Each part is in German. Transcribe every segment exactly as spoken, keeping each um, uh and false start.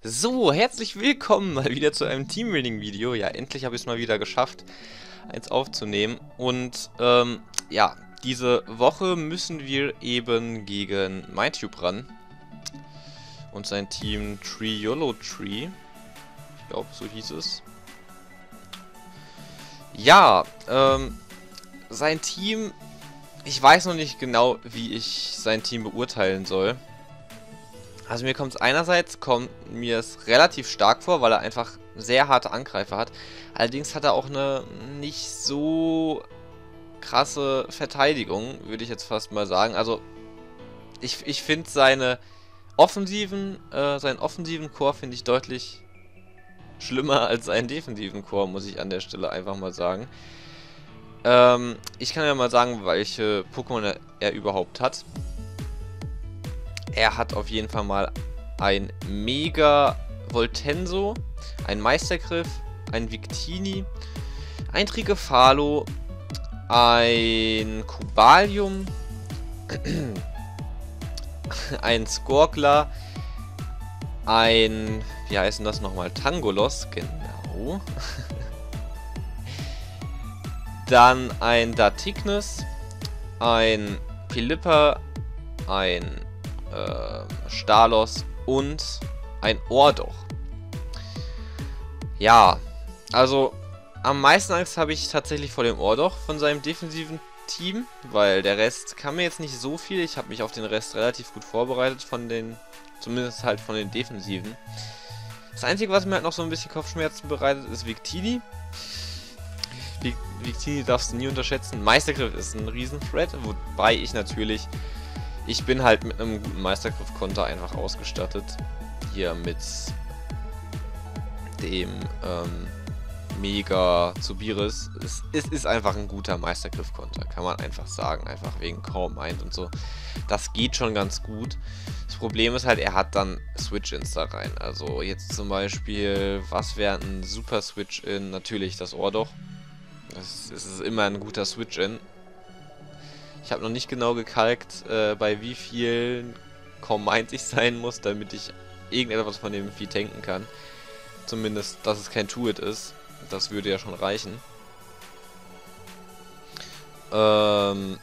So, herzlich willkommen mal wieder zu einem Teambuilding-Video. Ja, endlich habe ich es mal wieder geschafft, eins aufzunehmen. Und, ähm, ja, diese Woche müssen wir eben gegen MindTube ran. Und sein Team Triolotree. Ich glaube, so hieß es. Ja, ähm, sein Team... Ich weiß noch nicht genau, wie ich sein Team beurteilen soll. Also mir kommt es einerseits, kommt mir es relativ stark vor, weil er einfach sehr harte Angreifer hat. Allerdings hat er auch eine nicht so krasse Verteidigung, würde ich jetzt fast mal sagen. Also ich, ich finde seine offensiven, äh, seinen offensiven Core finde ich deutlich schlimmer als seinen defensiven Core, muss ich an der Stelle einfach mal sagen. Ähm, ich kann ja mal sagen, welche Pokémon er, er überhaupt hat. Er hat auf jeden Fall mal ein Mega Voltenso, ein Meistergriff, ein Victini, ein Trigefalo, ein Cobalium, ein Skorgler, ein, wie heißt denn das nochmal, Tangolos, genau. Dann ein Datignes, ein Philippa, ein äh, Stalos und ein Ordoch. Ja, also am meisten Angst habe ich tatsächlich vor dem Ordoch von seinem defensiven Team, weil der Rest kann mir jetzt nicht so viel. Ich habe mich auf den Rest relativ gut vorbereitet von den, zumindest halt von den Defensiven. Das Einzige, was mir halt noch so ein bisschen Kopfschmerzen bereitet, ist Victini. Victini darfst du nie unterschätzen. Meistergriff ist ein Riesen-Threat, wobei ich natürlich, ich bin halt mit einem guten Meistergriff-Konter einfach ausgestattet. Hier mit dem ähm, Mega Zubiris. Es, es ist einfach ein guter Meistergriff-Konter, kann man einfach sagen. Einfach wegen Calm Mind und so. Das geht schon ganz gut. Das Problem ist halt, er hat dann Switch-Ins da rein. Also jetzt zum Beispiel, was wäre ein super Switch-In? Natürlich das Ordoch. Das ist immer ein guter Switch-In. Ich habe noch nicht genau gekalkt, äh, bei wie vielen Calm Mind ich sein muss, damit ich irgendetwas von dem Vieh tanken kann. Zumindest, dass es kein Two-Hit ist. Das würde ja schon reichen. Ähm...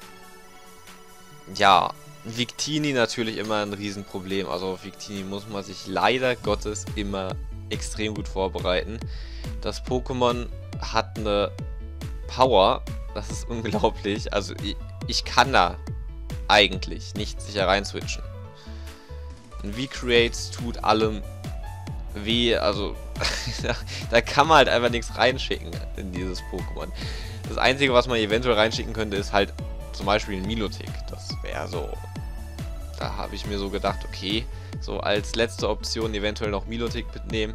Ja, Victini natürlich immer ein Riesenproblem. Also auf Victini muss man sich leider Gottes immer extrem gut vorbereiten. Das Pokémon hat eine Power, das ist unglaublich. Also ich, ich kann da eigentlich nicht sicher rein switchen. Ein V-Create tut allem weh, also da kann man halt einfach nichts reinschicken in dieses Pokémon. Das Einzige, was man eventuell reinschicken könnte, ist halt zum Beispiel ein Milotic. Das wäre so, da habe ich mir so gedacht, okay, so als letzte Option eventuell noch Milotic mitnehmen.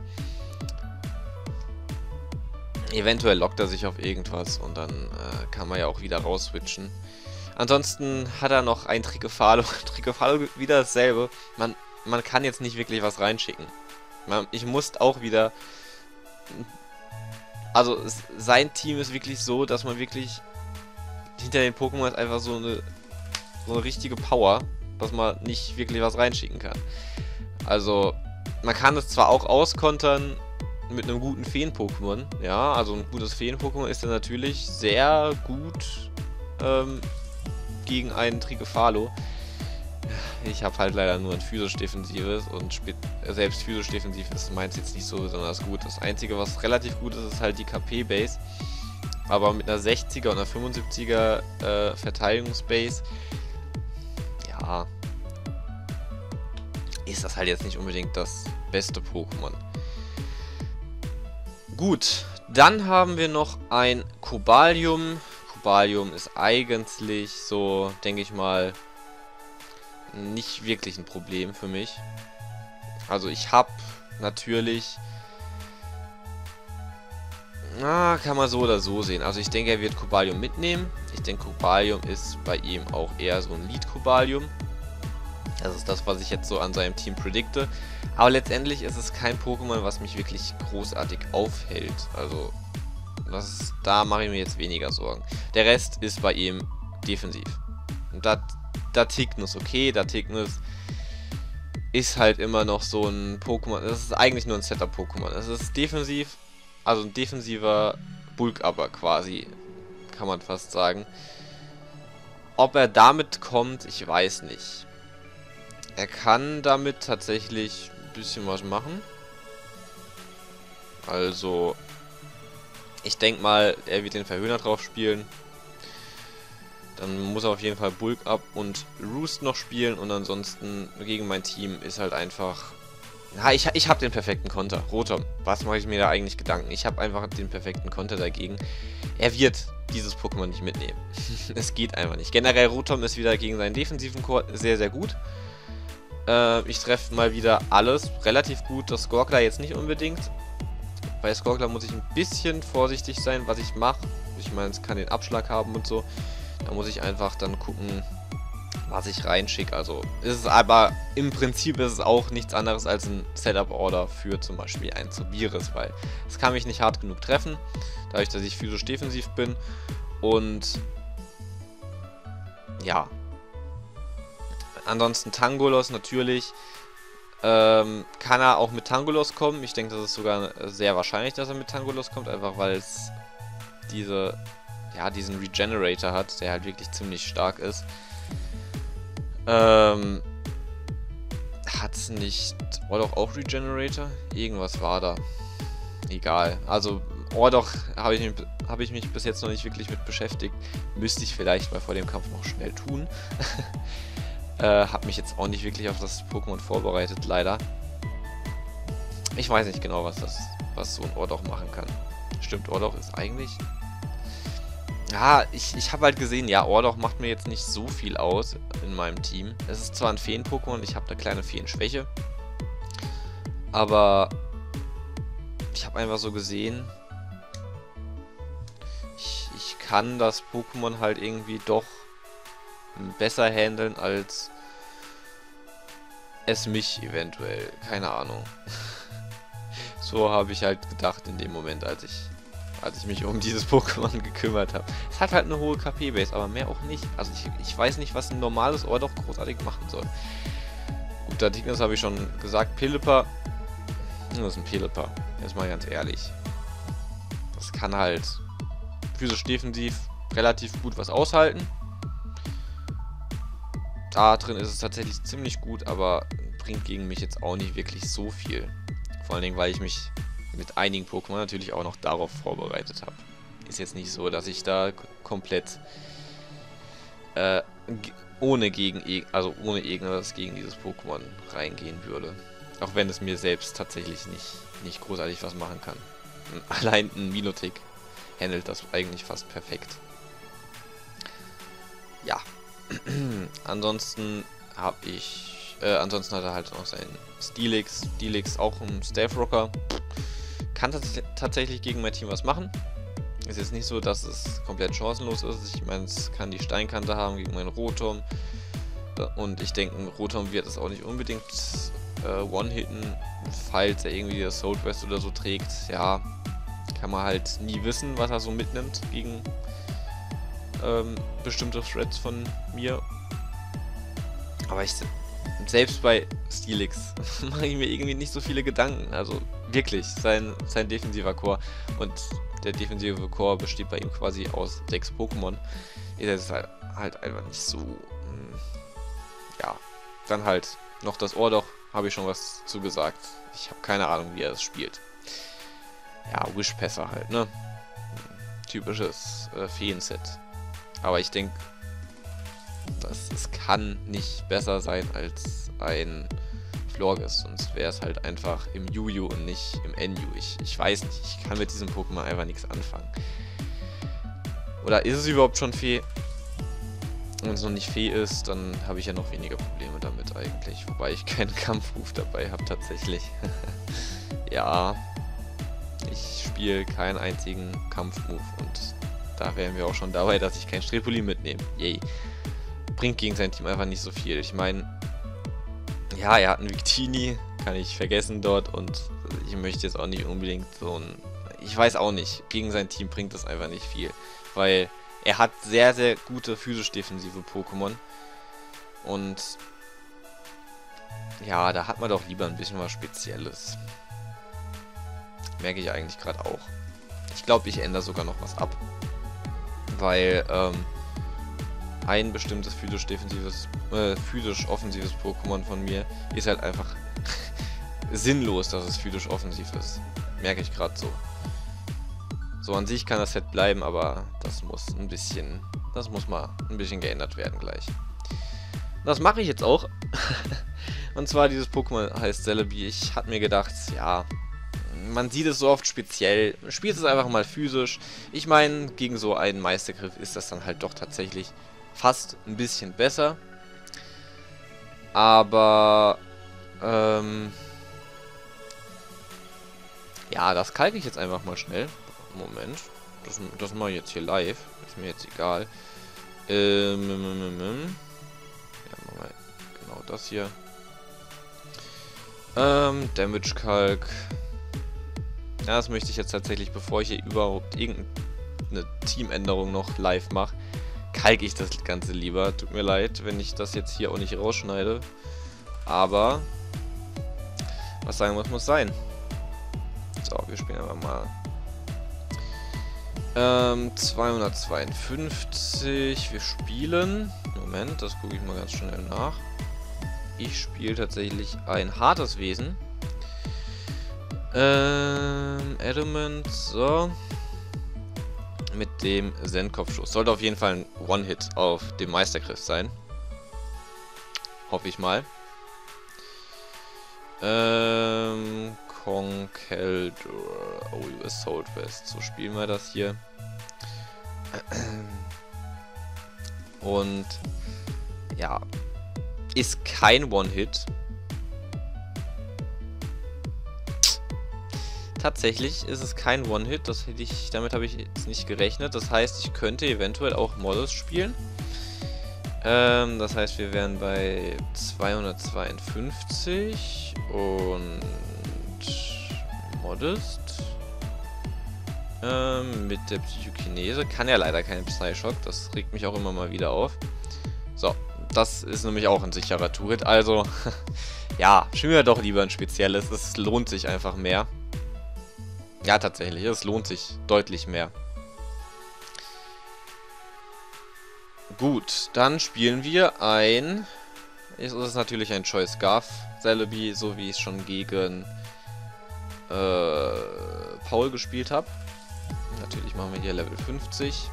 Eventuell lockt er sich auf irgendwas und dann äh, kann man ja auch wieder rausswitchen. Ansonsten hat er noch ein Trigefalo. Trigefalo wieder dasselbe. Man, man kann jetzt nicht wirklich was reinschicken. Man, ich muss auch wieder... Also es, sein Team ist wirklich so, dass man wirklich... Hinter den Pokémon ist einfach so eine, so eine richtige Power, dass man nicht wirklich was reinschicken kann. Also man kann es zwar auch auskontern mit einem guten Feen-Pokémon. Ja, also ein gutes Feen-Pokémon ist ja natürlich sehr gut ähm, gegen einen Trigefalo. Ich habe halt leider nur ein physisch-defensives und selbst physisch-defensiv ist meins jetzt nicht so besonders gut. Das Einzige, was relativ gut ist, ist halt die K P-Base. Aber mit einer sechziger und einer fünfundsiebziger äh, Verteidigungsbase, ja, ist das halt jetzt nicht unbedingt das beste Pokémon. Gut, dann haben wir noch ein Cobalium. Cobalium ist eigentlich so, denke ich mal, nicht wirklich ein Problem für mich. Also ich habe natürlich... Na, kann man so oder so sehen. Also ich denke, er wird Cobalium mitnehmen. Ich denke, Cobalium ist bei ihm auch eher so ein Lead-Cobalium. Das ist das, was ich jetzt so an seinem Team predikte. Aber letztendlich ist es kein Pokémon, was mich wirklich großartig aufhält. Also, das ist, da mache ich mir jetzt weniger Sorgen. Der Rest ist bei ihm defensiv. Und da, da Datignes, okay, Datignes ist halt immer noch so ein Pokémon. Das ist eigentlich nur ein Setup-Pokémon. Es ist defensiv, also ein defensiver Bulk-Upper quasi, kann man fast sagen. Ob er damit kommt, ich weiß nicht. Er kann damit tatsächlich ein bisschen was machen. Also, ich denke mal, er wird den Verhöhner drauf spielen. Dann muss er auf jeden Fall Bulk Up und Roost noch spielen. Und ansonsten gegen mein Team ist halt einfach... Na, ich, ich habe den perfekten Konter. Rotom, was mache ich mir da eigentlich Gedanken? Ich habe einfach den perfekten Konter dagegen. Er wird dieses Pokémon nicht mitnehmen. Es geht einfach nicht. Generell Rotom ist wieder gegen seinen defensiven Core sehr, sehr gut. Äh, ich treffe mal wieder alles relativ gut. Das Skorkler jetzt nicht unbedingt. Bei Skorkler muss ich ein bisschen vorsichtig sein, was ich mache. Ich meine, es kann den Abschlag haben und so. Da muss ich einfach dann gucken, was ich reinschicke. Also ist es aber im Prinzip ist es auch nichts anderes als ein Setup-Order für zum Beispiel ein Zobiris, weil es kann mich nicht hart genug treffen, dadurch, dass ich physisch defensiv bin. Und ja. Ansonsten Tangolos natürlich. Ähm, kann er auch mit Tangolos kommen. Ich denke, das ist sogar sehr wahrscheinlich, dass er mit Tangolos kommt, einfach weil es diese... ja, diesen Regenerator hat, der halt wirklich ziemlich stark ist. Ähm, hat's nicht Ordoch auch Regenerator? Irgendwas war da. Egal. Also Ordoch habe ich, hab ich mich bis jetzt noch nicht wirklich mit beschäftigt. Müsste ich vielleicht mal vor dem Kampf noch schnell tun. äh, hab mich jetzt auch nicht wirklich auf das Pokémon vorbereitet, leider. Ich weiß nicht genau, was das, was so ein Ordoch machen kann. Stimmt, Ordoch ist eigentlich... Ja, ich, ich habe halt gesehen, ja, Ordoch macht mir jetzt nicht so viel aus in meinem Team. Es ist zwar ein Feen-Pokémon, ich habe eine kleine Feen-Schwäche. Aber ich habe einfach so gesehen, ich, ich kann das Pokémon halt irgendwie doch besser handeln, als es mich eventuell. Keine Ahnung. So habe ich halt gedacht in dem Moment, als ich... als ich mich um dieses Pokémon gekümmert habe. Es hat halt eine hohe K P-Base, aber mehr auch nicht. Also ich, ich weiß nicht, was ein normales Ordoch großartig machen soll. Gut, Dartignas habe ich schon gesagt. Pelipper. Das ist ein Pelipper. Jetzt mal ganz ehrlich. Das kann halt physisch defensiv relativ gut was aushalten. Da drin ist es tatsächlich ziemlich gut, aber bringt gegen mich jetzt auch nicht wirklich so viel. Vor allen Dingen, weil ich mich mit einigen Pokémon natürlich auch noch darauf vorbereitet habe. Ist jetzt nicht so, dass ich da komplett äh, ohne gegen also ohne irgendwas gegen dieses Pokémon reingehen würde. Auch wenn es mir selbst tatsächlich nicht, nicht großartig was machen kann. Allein ein Milotic handelt das eigentlich fast perfekt. Ja. Ansonsten habe ich äh, ansonsten hat er halt noch seinen Steelix. Steelix auch ein Staff Rocker. Kann tatsächlich gegen mein Team was machen. Ist jetzt nicht so, dass es komplett chancenlos ist. Ich meine, es kann die Steinkante haben gegen meinen Rotom. Und ich denke, ein Rotom wird es auch nicht unbedingt äh, One-Hitten, falls er irgendwie das Soul Quest oder so trägt. Ja, kann man halt nie wissen, was er so mitnimmt gegen ähm, bestimmte Threads von mir. Aber ich selbst bei Steelix mache ich mir irgendwie nicht so viele Gedanken. Also wirklich, sein, sein defensiver Core. Und der defensive Core besteht bei ihm quasi aus sechs Pokémon. Ist halt, halt einfach nicht so... Mh, ja, dann halt noch das Ordoch, habe ich schon was zu gesagt. Ich habe keine Ahnung, wie er das spielt. Ja, Wishpasser halt, ne? Typisches äh, Feen-Set. Aber ich denke, das es kann nicht besser sein als ein Florges, sonst wäre es halt einfach im Yu-Yu und nicht im N U. Ich, ich weiß nicht, ich kann mit diesem Pokémon einfach nichts anfangen. Oder ist es überhaupt schon Fee? Wenn es noch nicht Fee ist, dann habe ich ja noch weniger Probleme damit eigentlich. Wobei ich keinen Kampfruf dabei habe tatsächlich. Ja, ich spiele keinen einzigen Kampfmove und da wären wir auch schon dabei, dass ich kein Strepoli mitnehme. Yay. Bringt gegen sein Team einfach nicht so viel. Ich meine, ja, er hat einen Victini, kann ich vergessen dort und ich möchte jetzt auch nicht unbedingt so ein... Ich weiß auch nicht, gegen sein Team bringt das einfach nicht viel, weil er hat sehr, sehr gute physisch-defensive Pokémon und Ja, da hat man doch lieber ein bisschen was Spezielles. Merke ich eigentlich gerade auch. Ich glaube, ich ändere sogar noch was ab. Weil, ähm, ein bestimmtes physisch-defensives, äh, physisch-offensives Pokémon von mir ist halt einfach sinnlos, dass es physisch-offensiv ist. Merke ich gerade so. So an sich kann das Set bleiben, aber das muss ein bisschen, das muss mal ein bisschen geändert werden gleich. Das mache ich jetzt auch. Und zwar dieses Pokémon heißt Celebi. Ich hatte mir gedacht, ja, man sieht es so oft speziell. Spielt es einfach mal physisch. Ich meine, gegen so einen Meistergriff ist das dann halt doch tatsächlich fast ein bisschen besser. Aber, ähm, ja, das kalke ich jetzt einfach mal schnell. Moment. Das, das mache ich jetzt hier live. Ist mir jetzt egal. Ähm, ja, machen wir genau das hier. Ähm, Damage Kalk. Ja, das möchte ich jetzt tatsächlich, bevor ich hier überhaupt irgendeine Teamänderung noch live mache, kalke ich das Ganze lieber. Tut mir leid, wenn ich das jetzt hier auch nicht rausschneide. Aber, was sagen muss, muss sein. So, wir spielen aber mal. Ähm, zweihundertzweiundfünfzig. Wir spielen. Moment, das gucke ich mal ganz schnell nach. Ich spiele tatsächlich ein hartes Wesen. Ähm, Adamant, so. Mit dem Zen-Kopfschuss. Sollte auf jeden Fall ein One-Hit auf dem Meistergriff sein. Hoffe ich mal. Ähm, Conkeldurr. Oh, Assault West. So spielen wir das hier. Und ja, ist kein One-Hit. Tatsächlich ist es kein One-Hit, das hätte ich, damit habe ich jetzt nicht gerechnet. Das heißt, ich könnte eventuell auch Modest spielen. Ähm, das heißt, wir wären bei zweihundertzweiundfünfzig und Modest. Ähm, mit der Psychokinese. Kann ja leider kein Psyshock, das regt mich auch immer mal wieder auf. So, das ist nämlich auch ein sicherer Two-Hit. Also, ja, spielen wir doch lieber ein spezielles. Es lohnt sich einfach mehr. Ja, tatsächlich, es lohnt sich deutlich mehr. Gut, dann spielen wir ein... Es ist natürlich ein Choice Scarf Celebi, so wie ich es schon gegen äh, Paul gespielt habe. Natürlich machen wir hier Level fünfzig.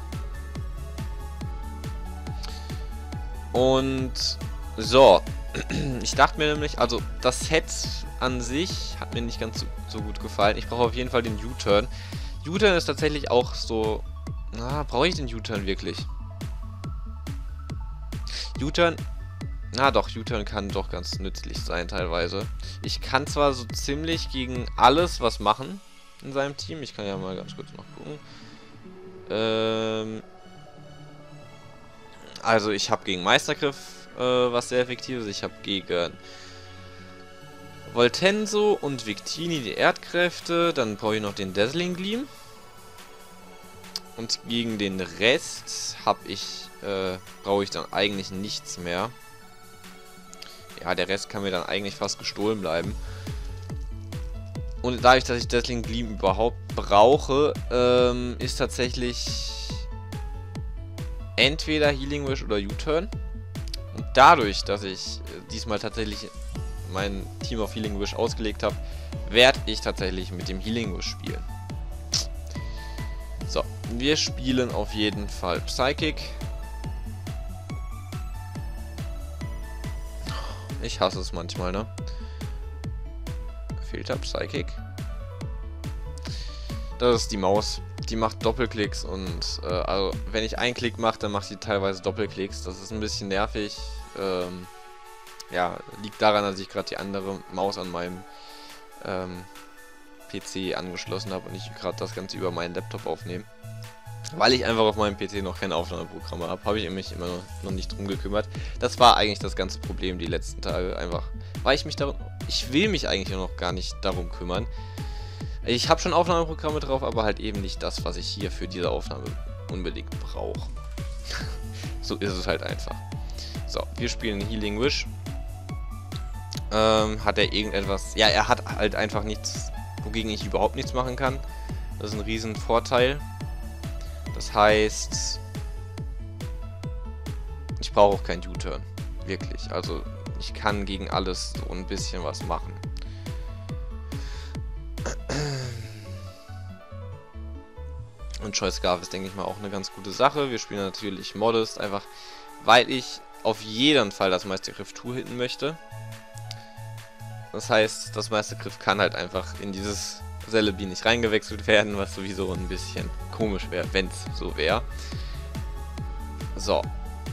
Und so, ich dachte mir nämlich, also das Set an sich hat mir nicht ganz so, so gut gefallen. Ich brauche auf jeden Fall den U-Turn. U-Turn ist tatsächlich auch so... Na, brauche ich den U-Turn wirklich? U-Turn... Na doch, U-Turn kann doch ganz nützlich sein teilweise. Ich kann zwar so ziemlich gegen alles was machen in seinem Team. Ich kann ja mal ganz kurz noch gucken. Ähm... Also ich habe gegen Meistergriff äh, was sehr effektives. Ich habe gegen Voltenso und Victini die Erdkräfte. Dann brauche ich noch den Dazzling Gleam. Und gegen den Rest habe ich, äh, brauche ich dann eigentlich nichts mehr. Ja, der Rest kann mir dann eigentlich fast gestohlen bleiben. Und dadurch, dass ich Dazzling Gleam überhaupt brauche, ähm, ist tatsächlich entweder Healing Wish oder U-Turn. Und dadurch, dass ich äh, diesmal tatsächlich mein Team auf Healing Wish ausgelegt habe, werde ich tatsächlich mit dem Healing Wish spielen. So, wir spielen auf jeden Fall Psychic. Ich hasse es manchmal, ne? Filter Psychic. Das ist die Maus. Die macht Doppelklicks und äh, also wenn ich einen Klick mache, dann macht sie teilweise Doppelklicks. Das ist ein bisschen nervig. Ähm, ja, liegt daran, dass ich gerade die andere Maus an meinem ähm, P C angeschlossen habe und ich gerade das Ganze über meinen Laptop aufnehme. Weil ich einfach auf meinem P C noch kein Aufnahmeprogramm habe, habe ich mich immer noch, noch nicht drum gekümmert. Das war eigentlich das ganze Problem die letzten Tage. Einfach, weil ich mich darum... Ich will mich eigentlich noch gar nicht darum kümmern. Ich habe schon Aufnahmeprogramme drauf, aber halt eben nicht das, was ich hier für diese Aufnahme unbedingt brauche. So ist es halt einfach. So, wir spielen Healing Wish. ähm, hat er irgendetwas... Ja, er hat halt einfach nichts, wogegen ich überhaupt nichts machen kann. Das ist ein riesen Vorteil. Das heißt... Ich brauche auch keinen U-Turn. Wirklich. Also, ich kann gegen alles so ein bisschen was machen. Und Choice Scarf ist, denke ich mal, auch eine ganz gute Sache. Wir spielen natürlich Modest, einfach weil ich auf jeden Fall das Meistergriff zwei hitten möchte. Das heißt, das Meistergriff kann halt einfach in dieses Celebi nicht reingewechselt werden, was sowieso ein bisschen komisch wäre, wenn es so wäre. So.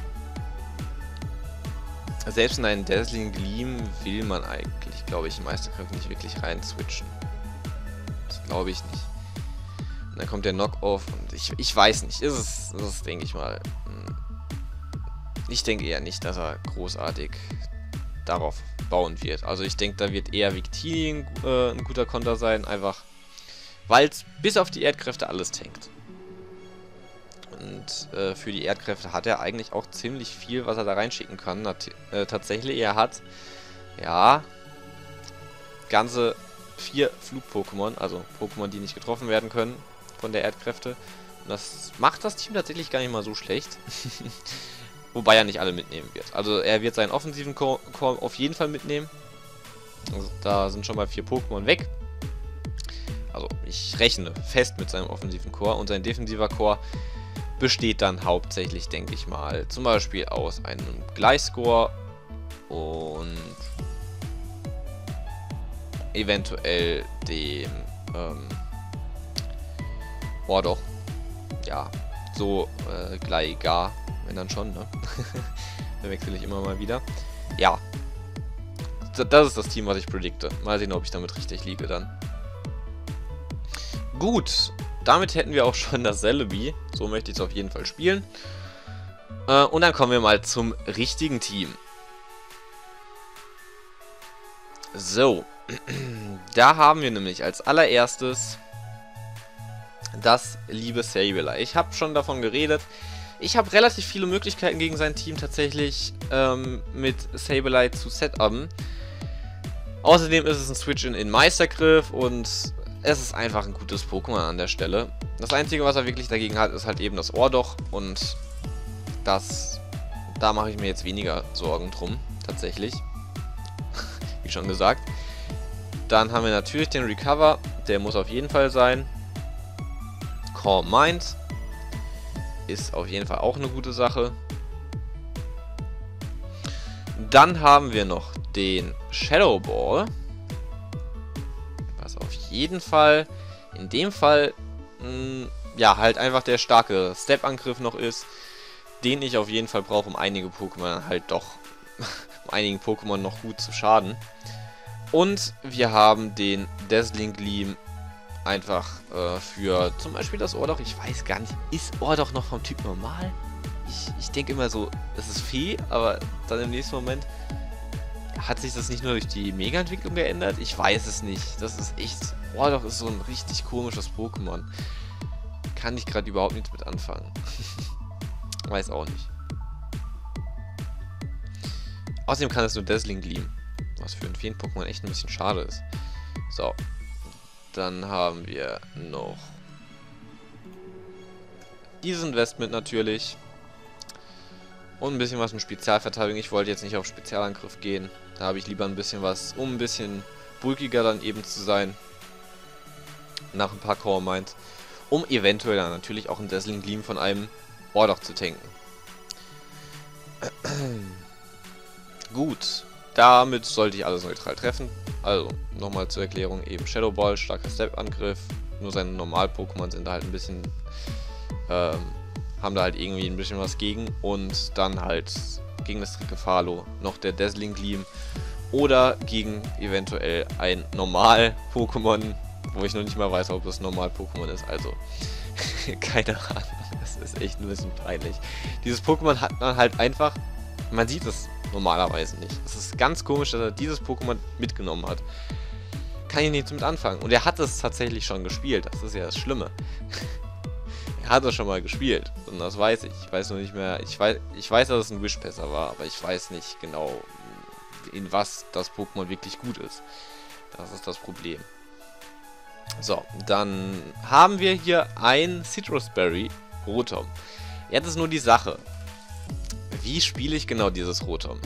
Selbst in einen Dazzling Gleam will man eigentlich, glaube ich, Meistergriff nicht wirklich rein switchen. Das glaube ich nicht. Und dann kommt der Knock-Off und ich, ich weiß nicht. Ist es, ist es, denke ich mal. Ich denke eher nicht, dass er großartig darauf bauen wird. Also ich denke, da wird eher Victini äh, ein guter Konter sein, einfach weil es bis auf die Erdkräfte alles tankt. Und äh, für die Erdkräfte hat er eigentlich auch ziemlich viel, was er da reinschicken kann. Nat äh, tatsächlich, er hat, ja, ganze vier Flug-Pokémon, also Pokémon, die nicht getroffen werden können von der Erdkräfte. Und das macht das Team tatsächlich gar nicht mal so schlecht. Wobei er nicht alle mitnehmen wird. Also er wird seinen offensiven Core, Core auf jeden Fall mitnehmen. Also da sind schon mal vier Pokémon weg. Also ich rechne fest mit seinem offensiven Core. Und sein defensiver Core besteht dann hauptsächlich, denke ich mal, zum Beispiel aus einem Gleisscore und eventuell dem ähm, oh doch, ja, so äh, gleich gar, wenn dann schon, ne? Da wechsle ich immer mal wieder. Ja, das ist das Team, was ich predikte. Mal sehen, ob ich damit richtig liege dann. Gut, damit hätten wir auch schon das Celebi. So möchte ich es auf jeden Fall spielen. Äh, und dann kommen wir mal zum richtigen Team. So, da haben wir nämlich als allererstes das liebe Sableye. Ich habe schon davon geredet. Ich habe relativ viele Möglichkeiten gegen sein Team tatsächlich ähm, mit Sableye zu setupen. Außerdem ist es ein Switch-In in Meistergriff und es ist einfach ein gutes Pokémon an der Stelle. Das Einzige, was er wirklich dagegen hat, ist halt eben das Ohrdoch und das, da mache ich mir jetzt weniger Sorgen drum, tatsächlich. Wie schon gesagt. Dann haben wir natürlich den Recover, der muss auf jeden Fall sein. Calm Mind ist auf jeden Fall auch eine gute Sache. Dann haben wir noch den Shadow Ball, was auf jeden Fall in dem Fall mh, ja halt einfach der starke Step-Angriff noch ist, den ich auf jeden Fall brauche, um einige Pokémon halt doch um einigen Pokémon noch gut zu schaden. Und wir haben den Dazzling Gleam einfach äh, für zum Beispiel das Ohrdoch. Ich weiß gar nicht, ist Ohrdoch noch vom Typ normal? Ich, ich denke immer so, es ist Fee, aber dann im nächsten Moment hat sich das nicht nur durch die Mega-Entwicklung geändert? Ich weiß es nicht. Das ist echt... Ohrdoch ist so ein richtig komisches Pokémon. Kann ich gerade überhaupt nichts mit anfangen. Weiß auch nicht. Außerdem kann es nur Dazzling Gleam. Was für ein Feen-Pokémon echt ein bisschen schade ist. So. Dann haben wir noch dieses Investment natürlich. Und ein bisschen was mit Spezialverteidigung. Ich wollte jetzt nicht auf Spezialangriff gehen. Da habe ich lieber ein bisschen was, um ein bisschen bulkiger dann eben zu sein. Nach ein paar Core Mind. Um eventuell dann natürlich auch ein Dazzling Gleam von einem Ohrdoch zu tanken. Gut. Damit sollte ich alles neutral treffen. Also, nochmal zur Erklärung, eben Shadow Ball, starker Step-Angriff. Nur seine Normal-Pokémon sind da halt ein bisschen, ähm, haben da halt irgendwie ein bisschen was gegen. Und dann halt gegen das Trickefalo noch der Dazzling Gleam. Oder gegen eventuell ein Normal-Pokémon, wo ich noch nicht mal weiß, ob das Normal-Pokémon ist. Also, keine Ahnung, das ist echt ein bisschen peinlich. Dieses Pokémon hat man halt einfach, man sieht es normalerweise nicht. Es ist ganz komisch, dass er dieses Pokémon mitgenommen hat. Kann ich nichts mit anfangen. Und er hat es tatsächlich schon gespielt. Das ist ja das Schlimme. Er hat es schon mal gespielt. Und das weiß ich. Ich weiß nur nicht mehr. Ich weiß, ich weiß, dass es ein Wishpasser war, aber ich weiß nicht genau, in was das Pokémon wirklich gut ist. Das ist das Problem. So, dann haben wir hier ein Citrus Berry Rotom. Jetzt ist nur die Sache, wie spiele ich genau dieses Rotom?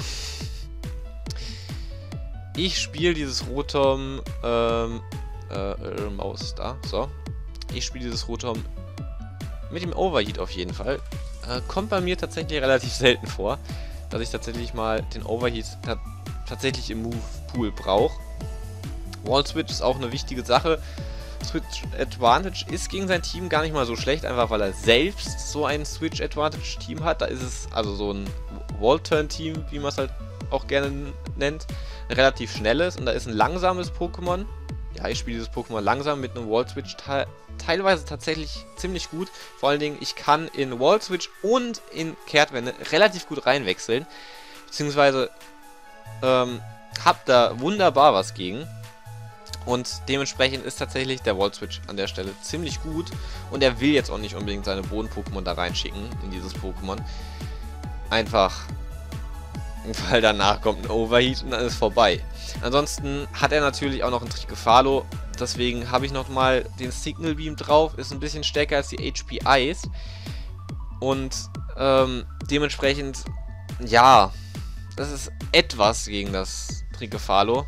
Ich spiele dieses Rotom, ähm, äh, äh, Maus da, so. Ich spiele dieses Rotom mit dem Overheat auf jeden Fall. Äh, kommt bei mir tatsächlich relativ selten vor, dass ich tatsächlich mal den Overheat ta tatsächlich im Move-Pool brauche. Wall Switch ist auch eine wichtige Sache. Switch Advantage ist gegen sein Team gar nicht mal so schlecht, einfach weil er selbst so ein Switch Advantage Team hat. Da ist es also so ein Wall-Turn-Team, wie man es halt auch gerne nennt, ein relativ schnelles, und da ist ein langsames Pokémon. Ja, ich spiele dieses Pokémon langsam mit einem Wall Switch te teilweise tatsächlich ziemlich gut. Vor allen Dingen, ich kann in Wall Switch und in Kehrtwende relativ gut reinwechseln, beziehungsweise ähm, hab da wunderbar was gegen. Und dementsprechend ist tatsächlich der Wall Switch an der Stelle ziemlich gut. Und er will jetzt auch nicht unbedingt seine Boden-Pokémon da reinschicken in dieses Pokémon. Einfach, weil danach kommt ein Overheat und dann ist vorbei. Ansonsten hat er natürlich auch noch ein Trickefalo. Deswegen habe ich nochmal den Signal Beam drauf. Ist ein bisschen stärker als die H P Is. Und ähm, dementsprechend, ja, das ist etwas gegen das Trickefalo.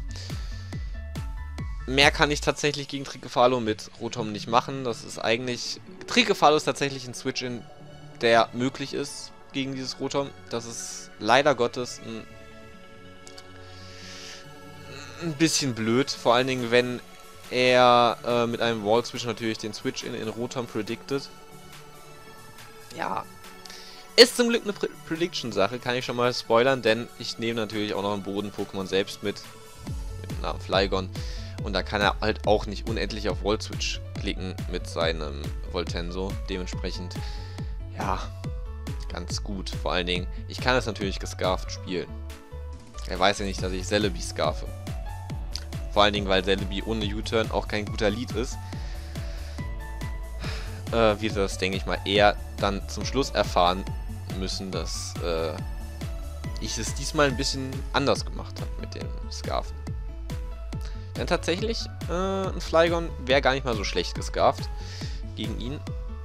Mehr kann ich tatsächlich gegen Trickefalo mit Rotom nicht machen. Das ist eigentlich... Trickefalo ist tatsächlich ein Switch-In, der möglich ist gegen dieses Rotom. Das ist leider Gottes ein, ein bisschen blöd. Vor allen Dingen, wenn er äh, mit einem Wall-Switch natürlich den Switch-In in Rotom predicted. Ja. Ist zum Glück eine Pre Prediction-Sache, kann ich schon mal spoilern, denn ich nehme natürlich auch noch ein Boden-Pokémon selbst mit. Mit einem Flygon. Und da kann er halt auch nicht unendlich auf Wall Switch klicken mit seinem Voltenso. Dementsprechend, ja, ganz gut. Vor allen Dingen, ich kann es natürlich gescarft spielen. Er weiß ja nicht, dass ich Celebi scarfe. Vor allen Dingen, weil Celebi ohne U-Turn auch kein guter Lead ist. Äh, wird das, denke ich mal, eher dann zum Schluss erfahren müssen, dass äh, ich es diesmal ein bisschen anders gemacht habe mit dem Scarfen. Denn tatsächlich, äh, ein Flygon wäre gar nicht mal so schlecht gescarft gegen ihn.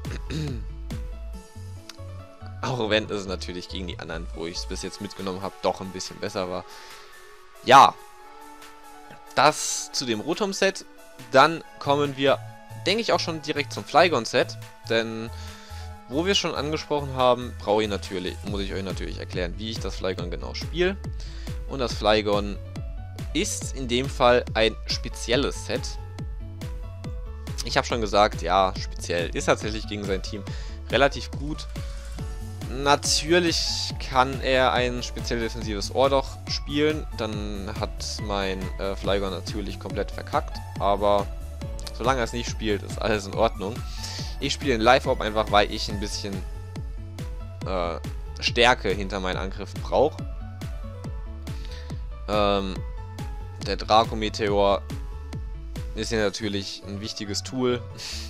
Auch wenn es natürlich gegen die anderen, wo ich es bis jetzt mitgenommen habe, doch ein bisschen besser war. Ja, das zu dem Rotom-Set. Dann kommen wir, denke ich, auch schon direkt zum Flygon-Set. Denn, wo wir es schon angesprochen haben, brauche ich natürlich, muss ich euch natürlich erklären, wie ich das Flygon genau spiele. Und das Flygon ist in dem Fall ein spezielles Set. Ich habe schon gesagt, ja, speziell ist tatsächlich gegen sein Team relativ gut. Natürlich kann er ein speziell defensives Ohrloch spielen, dann hat mein äh, Flygon natürlich komplett verkackt, aber solange er es nicht spielt, ist alles in Ordnung. Ich spiele den Live-Orb einfach, weil ich ein bisschen äh, Stärke hinter meinen Angriffen brauche. Ähm, Der Draco-Meteor ist hier natürlich ein wichtiges Tool.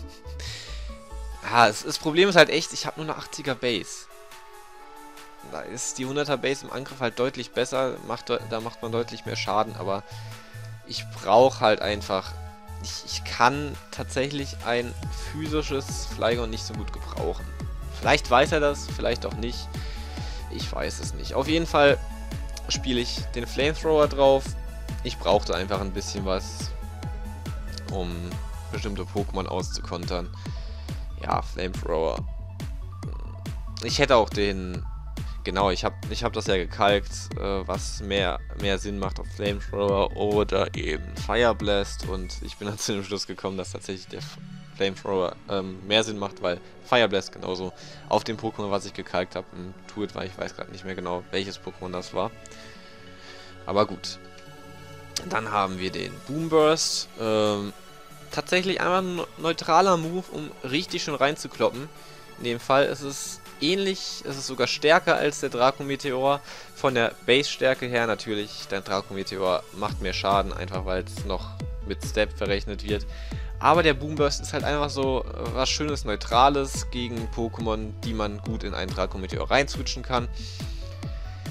Ja, es, das Problem ist halt echt, ich habe nur eine achtziger Base. Da ist die hunderter Base im Angriff halt deutlich besser, macht, da macht man deutlich mehr Schaden, aber ich brauche halt einfach... Ich, ich kann tatsächlich ein physisches Flygon nicht so gut gebrauchen. Vielleicht weiß er das, vielleicht auch nicht. Ich weiß es nicht. Auf jeden Fall spiele ich den Flamethrower drauf. Ich brauchte einfach ein bisschen was, um bestimmte Pokémon auszukontern. Ja, Flamethrower. Ich hätte auch den... Genau, ich habe ich hab das ja gekalkt, äh, was mehr, mehr Sinn macht auf Flamethrower oder eben Fire Blast. Und ich bin dann zu dem Schluss gekommen, dass tatsächlich der Flamethrower ähm, mehr Sinn macht, weil Fire Blast genauso auf dem Pokémon, was ich gekalkt habe, tut, weil ich weiß gerade nicht mehr genau, welches Pokémon das war. Aber gut. Dann haben wir den Boomburst. Ähm, tatsächlich einfach ein neutraler Move, um richtig schön reinzukloppen. In dem Fall ist es ähnlich, es ist sogar stärker als der Draco-Meteor. Von der Base-Stärke her natürlich, der Draco-Meteor macht mehr Schaden, einfach weil es noch mit Step verrechnet wird. Aber der Boomburst ist halt einfach so was Schönes, Neutrales gegen Pokémon, die man gut in einen Draco-Meteor reinswitchen kann.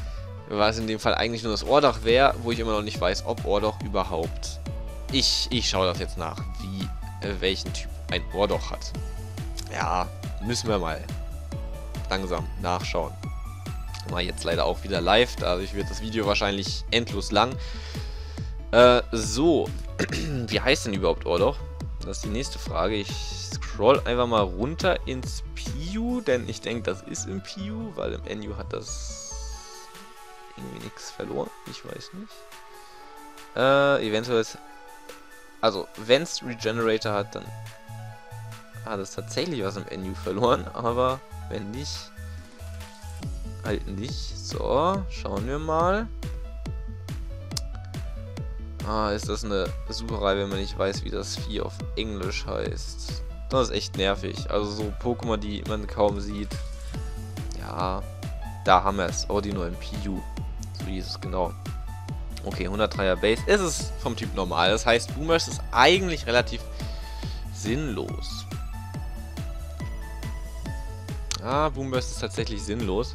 Was in dem Fall eigentlich nur das Ordach wäre, wo ich immer noch nicht weiß, ob Ordach überhaupt... Ich, ich schaue das jetzt nach, wie, äh, welchen Typ ein Ordach hat. Ja, müssen wir mal langsam nachschauen. Mal jetzt leider auch wieder live, dadurch wird das Video wahrscheinlich endlos lang. Äh, so. Wie heißt denn überhaupt Ordach? Das ist die nächste Frage. Ich scroll einfach mal runter ins P U, denn ich denke, das ist im P U, weil im N U hat das irgendwie nichts verloren. Ich weiß nicht. Äh, eventuell ist... Also, wenn es Regenerator hat, dann hat es tatsächlich was im N U verloren, aber wenn nicht, halt nicht. So, schauen wir mal. Ah, ist das eine Sucherei, wenn man nicht weiß, wie das Vieh auf Englisch heißt. Das ist echt nervig. Also so Pokémon, die man kaum sieht. Ja, da haben wir es. Ordino im P U. So hieß es genau. Okay, hundertdreier Base. Es ist vom Typ normal. Das heißt, Boomers ist eigentlich relativ sinnlos. Ah, Boomburst ist tatsächlich sinnlos.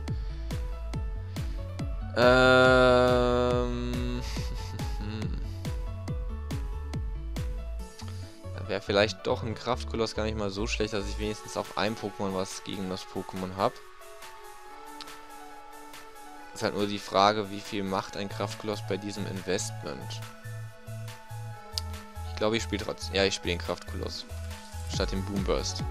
Ähm... Da wäre vielleicht doch ein Kraftkoloss gar nicht mal so schlecht, dass ich wenigstens auf einem Pokémon was gegen das Pokémon habe. Ist halt nur die Frage, wie viel macht ein Kraftkoloss bei diesem Investment. Ich glaube, ich spiele trotzdem... Ja, ich spiele den Kraftkoloss. Statt dem Boomburst.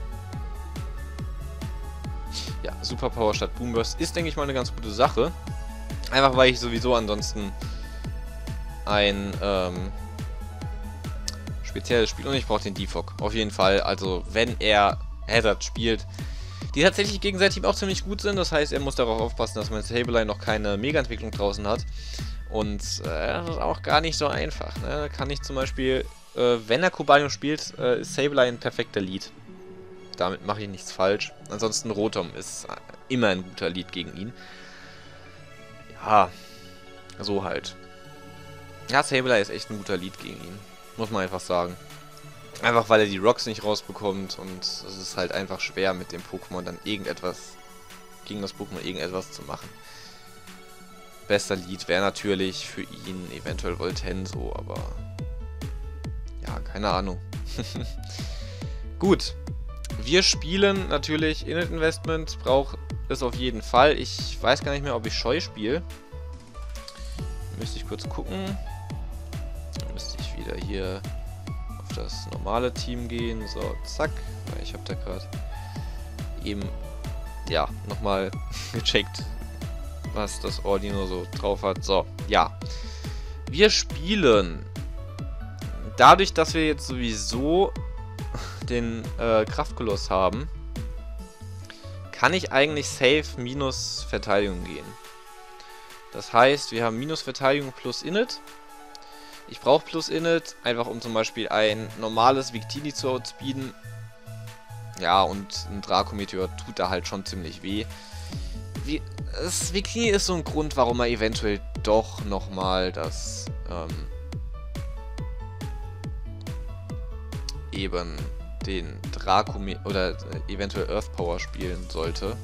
Ja, Superpower statt Boomburst ist, denke ich mal, eine ganz gute Sache. Einfach, weil ich sowieso ansonsten ein ähm, spezielles Spiel und ich brauche den Defog. Auf jeden Fall, also wenn er Hazard spielt, die tatsächlich gegen sein Team auch ziemlich gut sind. Das heißt, er muss darauf aufpassen, dass mein Sableye noch keine Mega-Entwicklung draußen hat. Und äh, das ist auch gar nicht so einfach. Ne? Da kann ich zum Beispiel, äh, wenn er Cobalion spielt, äh, ist Sableye ein perfekter Lead. Damit mache ich nichts falsch. Ansonsten Rotom ist immer ein guter Lead gegen ihn. Ja, so halt. Ja, Sableye ist echt ein guter Lead gegen ihn. Muss man einfach sagen. Einfach weil er die Rocks nicht rausbekommt und es ist halt einfach schwer mit dem Pokémon dann irgendetwas, gegen das Pokémon irgendetwas zu machen. Bester Lead wäre natürlich für ihn eventuell Voltenso, aber ja, keine Ahnung. Gut. Wir spielen natürlich Init Investment, braucht es auf jeden Fall. Ich weiß gar nicht mehr, ob ich Scheu spiele. Müsste ich kurz gucken. Dann müsste ich wieder hier auf das normale Team gehen. So, zack. Ich habe da gerade eben, ja, nochmal gecheckt, was das Ordino so drauf hat. So, ja. Wir spielen. Dadurch, dass wir jetzt sowieso den äh, Kraftkoloss haben, kann ich eigentlich safe minus Verteidigung gehen. Das heißt, wir haben minus Verteidigung plus Init. Ich brauche plus Init, einfach um zum Beispiel ein normales Victini zu outspeeden. Ja, und ein Draco-Meteor tut da halt schon ziemlich weh. Wie, das Victini ist so ein Grund, warum er eventuell doch nochmal das ähm, eben den Draco oder eventuell Earth Power spielen sollte.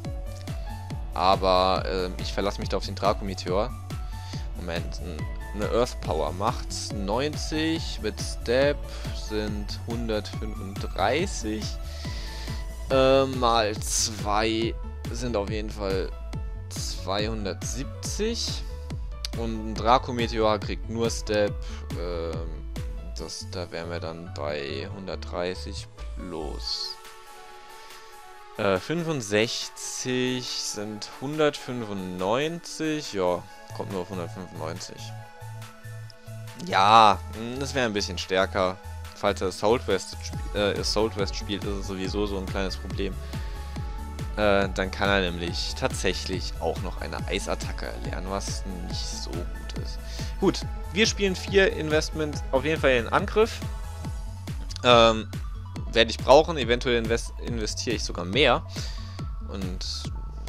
Aber äh, ich verlasse mich da auf den Draco Meteor. Moment, eine Earth Power macht neunzig, mit Step sind hundertfünfunddreißig. Äh, mal zwei sind auf jeden Fall zweihundertsiebzig. Und ein Draco Meteor kriegt nur Step. Äh, Das, da wären wir dann bei hundertdreißig plus äh, fünfundsechzig sind hundertfünfundneunzig. Ja, kommt nur auf hundertfünfundneunzig. Ja, das wäre ein bisschen stärker. Falls er Assault West, äh, Assault West spielt, ist es sowieso so ein kleines Problem. Äh, dann kann er nämlich tatsächlich auch noch eine Eisattacke erlernen, was nicht so gut ist. Gut, wir spielen vier Investment auf jeden Fall in Angriff. Ähm, werde ich brauchen, eventuell invest investiere ich sogar mehr. Und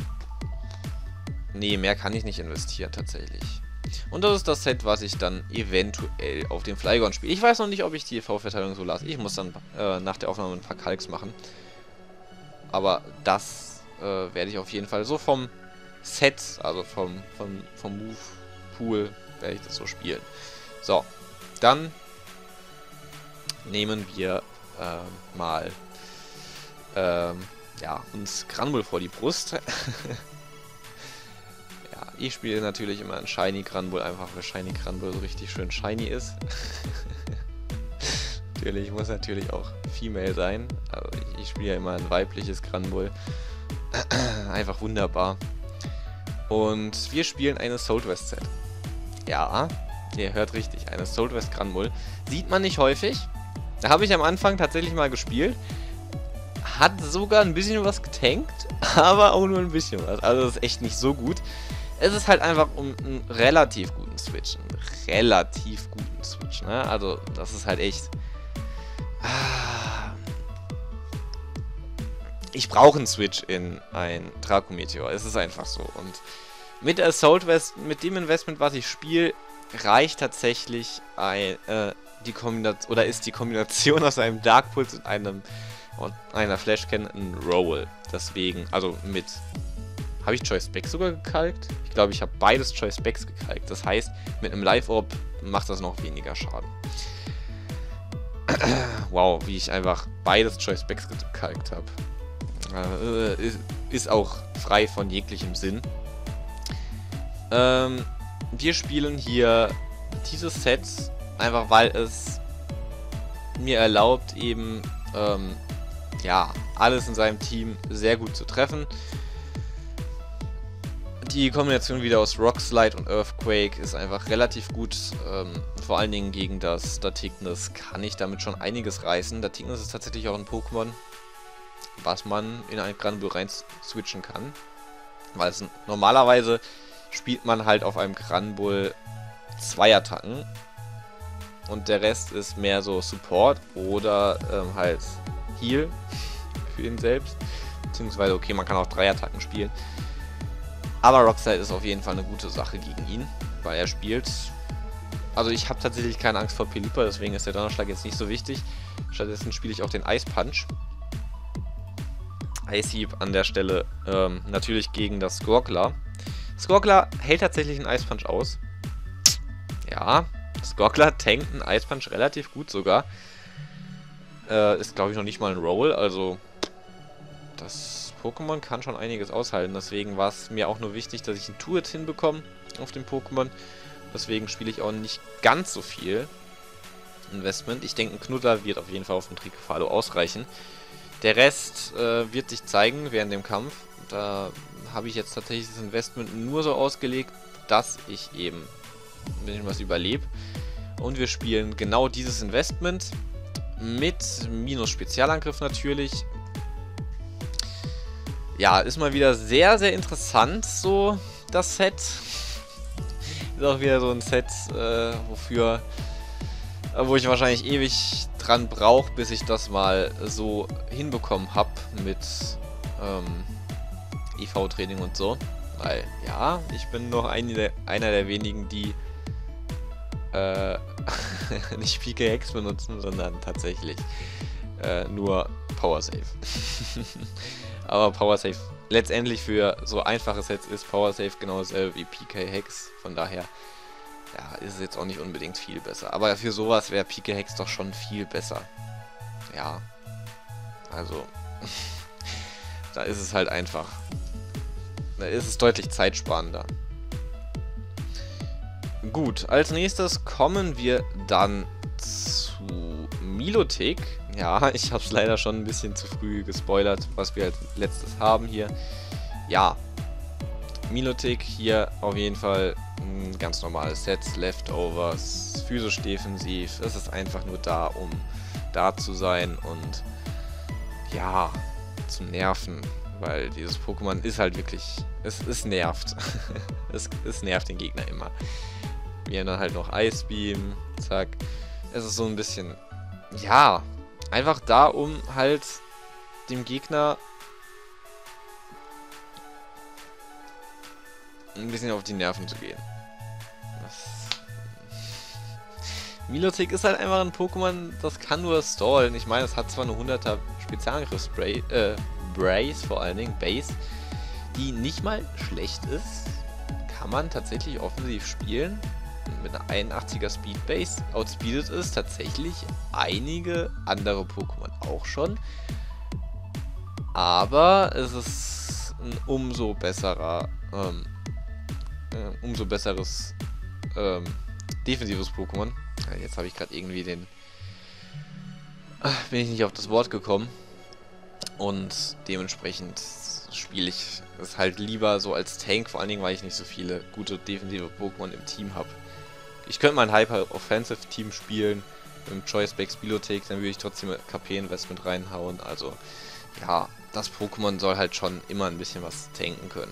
nee, mehr kann ich nicht investieren tatsächlich. Und das ist das Set, was ich dann eventuell auf dem Flygon spiele. Ich weiß noch nicht, ob ich die E V-Verteilung so lasse. Ich muss dann äh, nach der Aufnahme ein paar Kalks machen. Aber das äh, werde ich auf jeden Fall so vom Set, also vom, vom, vom Move Pool, werde ich das so spielen. So, dann nehmen wir äh, mal ähm, ja, uns Granbull vor die Brust. Ja, ich spiele natürlich immer ein Shiny Granbull, einfach weil Shiny Granbull so richtig schön shiny ist. Natürlich muss natürlich auch Female sein. Also ich, ich spiele ja immer ein weibliches Granbull. Einfach wunderbar. Und wir spielen eine Soul West Set. Ja, ihr hört richtig, eine Soul West Granbull. Sieht man nicht häufig. Da habe ich am Anfang tatsächlich mal gespielt. Hat sogar ein bisschen was getankt, aber auch nur ein bisschen was. Also das ist echt nicht so gut. Es ist halt einfach um einen relativ guten Switch. Einen relativ guten Switch, ne? Also das ist halt echt... Ich brauche einen Switch in ein Draco Meteor. Es ist einfach so. Und mit Assault West, mit dem Investment, was ich spiele, reicht tatsächlich ein, äh, die Kombination, oder ist die Kombination aus einem Dark Pulse und einem und einer Flashcan ein Roll. Deswegen, also mit... Habe ich Choice Specs sogar gekalkt? Ich glaube, ich habe beides Choice Specs gekalkt. Das heißt, mit einem Live Orb macht das noch weniger Schaden. Wow, wie ich einfach beides Choice Specs gekalkt habe. Äh, ist, ist auch frei von jeglichem Sinn. Ähm, wir spielen hier dieses Set einfach, weil es mir erlaubt, eben ähm, ja, alles in seinem Team sehr gut zu treffen. Die Kombination wieder aus Rock Slide und Earthquake ist einfach relativ gut. Ähm, vor allen Dingen gegen das Statignis kann ich damit schon einiges reißen. Statignis ist tatsächlich auch ein Pokémon, was man in ein Granbull rein switchen kann. Weil es normalerweise spielt man halt auf einem Granbull zwei Attacken. Und der Rest ist mehr so Support oder ähm, halt Heal für ihn selbst. Beziehungsweise, okay, man kann auch drei Attacken spielen. Aber Rockslide ist auf jeden Fall eine gute Sache gegen ihn, weil er spielt. Also ich habe tatsächlich keine Angst vor Pelipper, deswegen ist der Donnerschlag jetzt nicht so wichtig. Stattdessen spiele ich auch den Ice Punch. Ice Heap an der Stelle ähm, natürlich gegen das Squawkler. Squawkler hält tatsächlich einen Ice Punch aus. Ja, Squawkler tankt einen Ice Punch relativ gut sogar. Äh, ist glaube ich noch nicht mal ein Roll, also das Pokémon kann schon einiges aushalten. Deswegen war es mir auch nur wichtig, dass ich ein Two-Hit hinbekomme auf dem Pokémon. Deswegen spiele ich auch nicht ganz so viel Investment. Ich denke, ein Knutter wird auf jeden Fall auf den Tricofalo ausreichen. Der Rest äh, wird sich zeigen während dem Kampf. Da habe ich jetzt tatsächlich das Investment nur so ausgelegt, dass ich eben ein bisschen was überlebe. Und wir spielen genau dieses Investment mit Minus Spezialangriff natürlich. Ja, ist mal wieder sehr, sehr interessant, so das Set. Ist auch wieder so ein Set, äh, wofür, äh, wo ich wahrscheinlich ewig dran brauche, bis ich das mal so hinbekommen habe mit ähm, I V-Training und so. Weil, ja, ich bin noch ein der, einer der wenigen, die äh, nicht P K X benutzen, sondern tatsächlich äh, nur Power Save. Aber Power Save letztendlich für so einfache Sets ist Power Save genau dasselbe wie P K Hex. Von daher ja, ist es jetzt auch nicht unbedingt viel besser. Aber für sowas wäre P K Hex doch schon viel besser. Ja. Also da ist es halt einfach. Da ist es deutlich zeitsparender. Gut, als nächstes kommen wir dann zu Milotic. Ja, ich habe es leider schon ein bisschen zu früh gespoilert, was wir als letztes haben hier. Ja, Milotic hier auf jeden Fall ein ganz normales Set, Leftovers, physisch defensiv. Es ist einfach nur da, um da zu sein und ja, zu nerven. Weil dieses Pokémon ist halt wirklich, es, es nervt. es, es nervt den Gegner immer. Wir haben dann halt noch Ice Beam, zack. Es ist so ein bisschen, ja, einfach da, um halt dem Gegner ein bisschen auf die Nerven zu gehen. Das Milotic ist halt einfach ein Pokémon, das kann nur stallen. Ich meine, es hat zwar eine hunderter Spezialangriff-Spray, äh, Brace vor allen Dingen, Base, die nicht mal schlecht ist, kann man tatsächlich offensiv spielen. Mit einer einundachtziger Speedbase outspeedet es tatsächlich einige andere Pokémon auch schon. Aber es ist ein umso besserer, ähm, äh, umso besseres ähm, defensives Pokémon. Ja, jetzt habe ich gerade irgendwie den... Ach, bin ich nicht auf das Wort gekommen. Und dementsprechend spiele ich es halt lieber so als Tank, vor allen Dingen, weil ich nicht so viele gute defensive Pokémon im Team habe. Ich könnte mal ein Hyper-Offensive-Team spielen, mit dem Choice-Specs Bibliothek, dann würde ich trotzdem K P-Investment reinhauen. Also, ja, das Pokémon soll halt schon immer ein bisschen was tanken können.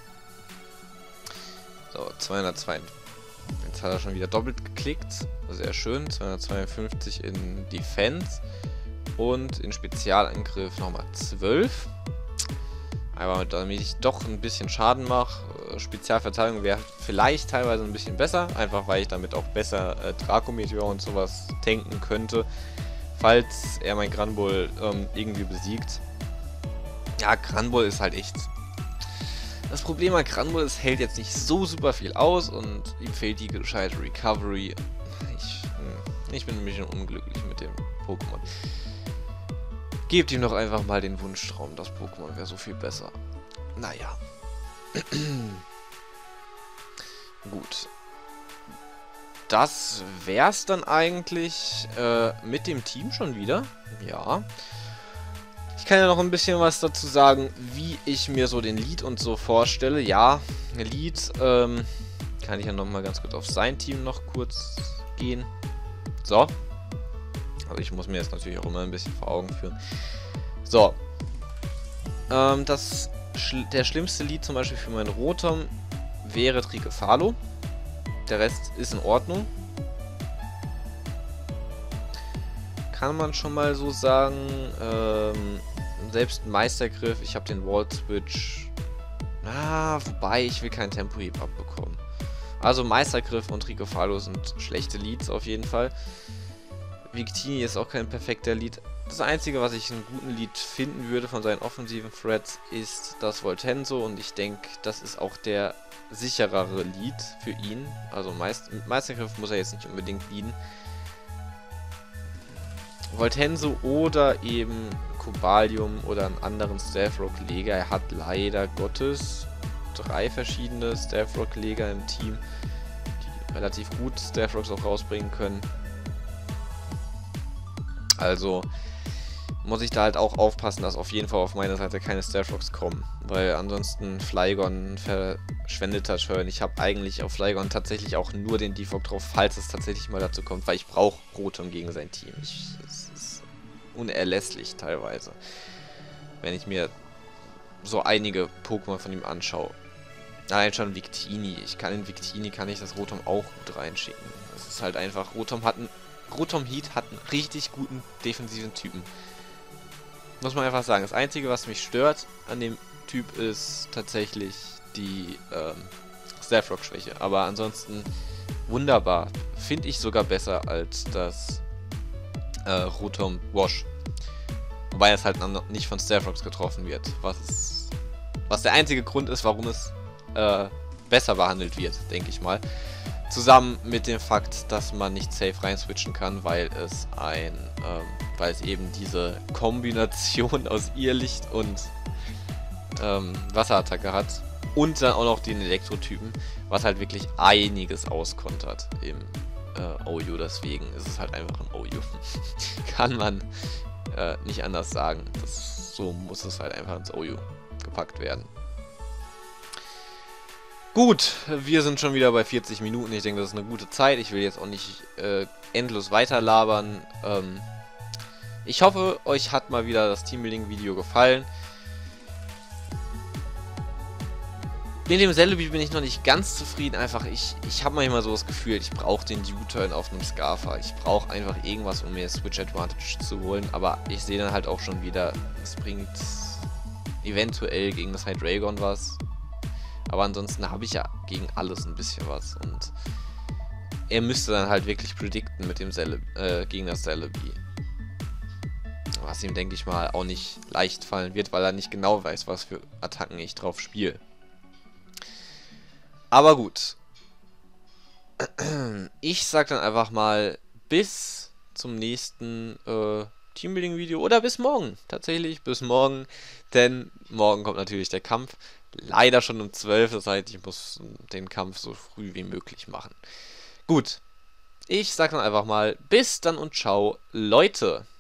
So, zweihundertzwei. Jetzt hat er schon wieder doppelt geklickt. Sehr schön. zweihundertzweiundfünfzig in Defense. Und in Spezialangriff nochmal zwölf. Aber damit ich doch ein bisschen Schaden mache. Spezialverteidigung wäre vielleicht teilweise ein bisschen besser. Einfach weil ich damit auch besser äh, Draco-Meteor und sowas tanken könnte. Falls er mein Granbull ähm, irgendwie besiegt. Ja, Granbull ist halt echt... Das Problem an Granbull ist, hält jetzt nicht so super viel aus und ihm fehlt die gescheite Recovery. Ich, ich bin ein bisschen unglücklich mit dem Pokémon. Gebt ihm doch einfach mal den Wunschtraum, das Pokémon wäre so viel besser. Naja. Gut. Das wär's dann eigentlich äh, mit dem Team schon wieder. Ja. Ich kann ja noch ein bisschen was dazu sagen, wie ich mir so den Lead und so vorstelle. Ja, Lead, ähm, kann ich ja noch mal ganz kurz auf sein Team noch kurz gehen. So. Aber ich muss mir jetzt natürlich auch immer ein bisschen vor Augen führen. So. Ähm, das, schl der schlimmste Lead zum Beispiel für meinen Rotom wäre Tricephalo. Der Rest ist in Ordnung. Kann man schon mal so sagen. Ähm, selbst Meistergriff, ich habe den Wall Switch. Ah, wobei, ich will keinen Tempo-Hieb abbekommen. Also Meistergriff und Tricephalo sind schlechte Leads auf jeden Fall. Victini ist auch kein perfekter Lead. Das Einzige, was ich einen guten Lead finden würde von seinen offensiven Threads, ist das Voltenso. Und ich denke, das ist auch der sicherere Lead für ihn. Also Meist mit Meistergriff muss er jetzt nicht unbedingt leaden. Voltenso oder eben Cobalium oder einen anderen Stealth-Rock-Leger. Er hat leider Gottes drei verschiedene Stealth-Rock-Leger im Team, die relativ gut Stealth-Rocks auch rausbringen können. Also muss ich da halt auch aufpassen, dass auf jeden Fall auf meiner Seite keine Stealth-Rocks kommen. Weil ansonsten Flygon verschwendeter Turn. Ich habe eigentlich auf Flygon tatsächlich auch nur den Defog drauf, falls es tatsächlich mal dazu kommt, weil ich brauche Rotom gegen sein Team. Ich, es ist unerlässlich teilweise, wenn ich mir so einige Pokémon von ihm anschaue. Allein schon Victini. Ich kann in Victini kann ich das Rotom auch gut reinschicken. Es ist halt einfach, Rotom hat einen Rotom Heat hat einen richtig guten defensiven Typen. Muss man einfach sagen. Das Einzige, was mich stört an dem Typ, ist tatsächlich die ähm, Stealth-Rock-Schwäche. Aber ansonsten wunderbar. Finde ich sogar besser als das äh, Rotom Wash. Wobei es halt nicht von Stealth-Rocks getroffen wird. Was, ist, was der einzige Grund ist, warum es äh, besser behandelt wird, denke ich mal. Zusammen mit dem Fakt, dass man nicht safe rein switchen kann, weil es ein, ähm, weil es eben diese Kombination aus Irrlicht und ähm, Wasserattacke hat. Und dann auch noch den Elektrotypen, was halt wirklich einiges auskontert im äh, O U. Deswegen ist es halt einfach ein O U. Kann man äh, nicht anders sagen. Das, so muss es halt einfach ins O U gepackt werden. Gut, wir sind schon wieder bei vierzig Minuten. Ich denke, das ist eine gute Zeit. Ich will jetzt auch nicht äh, endlos weiter labern. Ähm, ich hoffe, euch hat mal wieder das Teambuilding-Video gefallen. Mit dem Celebi bin ich noch nicht ganz zufrieden. Einfach, ich, ich habe manchmal so das Gefühl, ich brauche den U-Turn auf einem Scarfer. Ich brauche einfach irgendwas, um mir Switch Advantage zu holen. Aber ich sehe dann halt auch schon wieder, es bringt eventuell gegen das Hydreigon was. Aber ansonsten habe ich ja gegen alles ein bisschen was. Und er müsste dann halt wirklich predikten mit dem Celebi, äh, gegen das Celebi. Was ihm, denke ich mal, auch nicht leicht fallen wird, weil er nicht genau weiß, was für Attacken ich drauf spiele. Aber gut. Ich sag dann einfach mal bis zum nächsten äh, Teambuilding-Video oder bis morgen. Tatsächlich bis morgen, denn morgen kommt natürlich der Kampf. Leider schon um zwölf, das heißt, ich muss den Kampf so früh wie möglich machen. Gut, ich sag dann einfach mal bis dann und ciao, Leute.